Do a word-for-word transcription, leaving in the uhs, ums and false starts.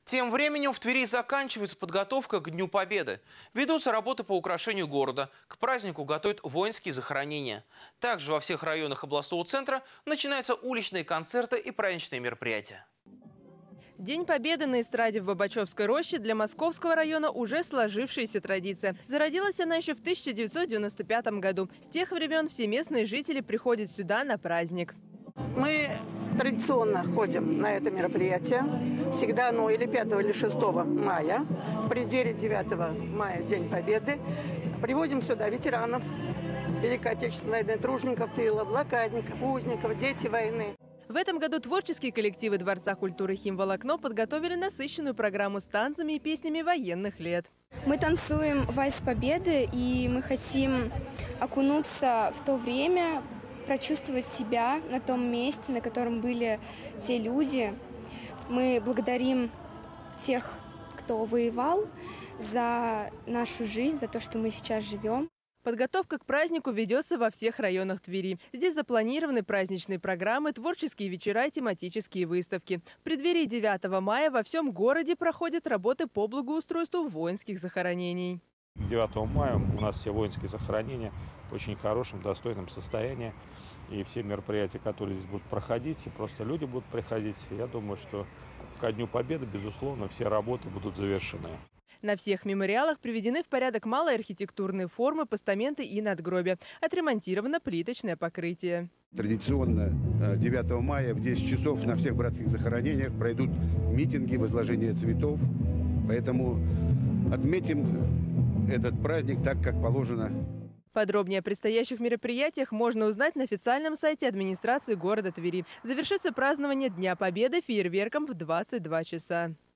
Тем временем в Твери заканчивается подготовка к Дню Победы. Ведутся работы по украшению города. К празднику готовят воинские захоронения. Также во всех районах областного центра начинаются уличные концерты и праздничные мероприятия. День Победы на эстраде в Бабачевской роще для Московского района уже сложившаяся традиция. Зародилась она еще в тысяча девятьсот девяносто пятом году. С тех времен все местные жители приходят сюда на праздник. Мы традиционно ходим на это мероприятие. Всегда оно или пятого, или шестого мая. В преддверии девятого мая, День Победы. Приводим сюда ветеранов Великой Отечественной войны, тружеников тыла, блокадников, узников, дети войны. В этом году творческие коллективы Дворца культуры «Химволокно» подготовили насыщенную программу с танцами и песнями военных лет. Мы танцуем вальс Победы, и мы хотим окунуться в то время, прочувствовать себя на том месте, на котором были те люди. Мы благодарим тех, кто воевал, за нашу жизнь, за то, что мы сейчас живем. Подготовка к празднику ведется во всех районах Твери. Здесь запланированы праздничные программы, творческие вечера и тематические выставки. В преддверии девятого мая во всем городе проходят работы по благоустройству воинских захоронений. девятого мая у нас все воинские захоронения в очень хорошем, достойном состоянии. И все мероприятия, которые здесь будут проходить, и просто люди будут приходить, я думаю, что ко Дню Победы, безусловно, все работы будут завершены. На всех мемориалах приведены в порядок малые архитектурные формы, постаменты и надгробия. Отремонтировано плиточное покрытие. Традиционно девятого мая в десять часов на всех братских захоронениях пройдут митинги, возложение цветов. Поэтому отметим этот праздник так, как положено. Подробнее о предстоящих мероприятиях можно узнать на официальном сайте администрации города Твери. Завершится празднование Дня Победы фейерверком в двадцать два часа.